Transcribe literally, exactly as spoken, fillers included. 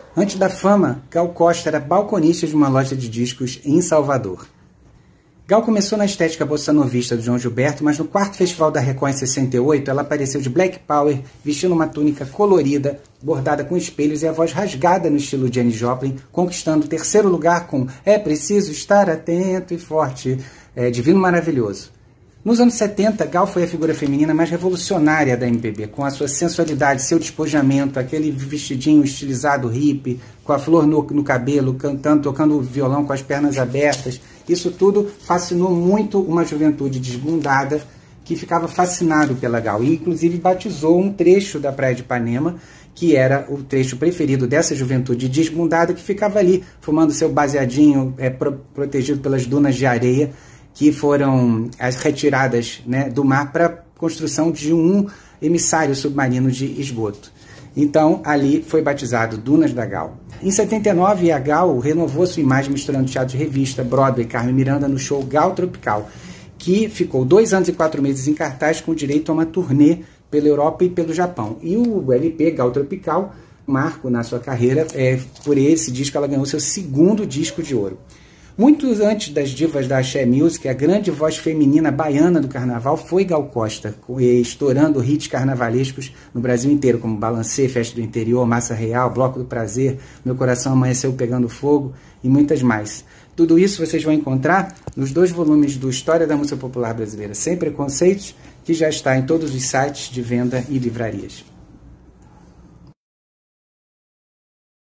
Antes da fama, Gal Costa era balconista de uma loja de discos em Salvador. Gal começou na estética bossanovista do João Gilberto, mas no quarto Festival da Record em sessenta e oito, ela apareceu de Black Power, vestindo uma túnica colorida, bordada com espelhos e a voz rasgada no estilo Janis Joplin, conquistando o terceiro lugar com É Preciso Estar Atento e Forte, é, Divino Maravilhoso. Nos anos setenta, Gal foi a figura feminina mais revolucionária da M P B, com a sua sensualidade, seu despojamento, aquele vestidinho estilizado hippie, com a flor no, no cabelo, cantando, tocando violão com as pernas abertas. Isso tudo fascinou muito uma juventude desbundada que ficava fascinado pela Gal. E, inclusive, batizou um trecho da Praia de Ipanema, que era o trecho preferido dessa juventude desbundada, que ficava ali fumando seu baseadinho, é, pro, protegido pelas dunas de areia, que foram as retiradas, né, do mar para a construção de um emissário submarino de esgoto. Então, ali foi batizado Dunas da Gal. Em setenta e nove, a Gal renovou sua imagem misturando teatro de revista, Broadway, Carmen Miranda no show Gal Tropical, que ficou dois anos e quatro meses em cartaz com direito a uma turnê pela Europa e pelo Japão. E o L P Gal Tropical, marco na sua carreira, é, por esse disco ela ganhou seu segundo disco de ouro. Muito antes das divas da Axé Music, a grande voz feminina baiana do carnaval foi Gal Costa, estourando hits carnavalescos no Brasil inteiro, como Balancê, Festa do Interior, Massa Real, Bloco do Prazer, Meu Coração Amanheceu Pegando Fogo e muitas mais. Tudo isso vocês vão encontrar nos dois volumes do História da Música Popular Brasileira Sem Preconceitos, que já está em todos os sites de venda e livrarias.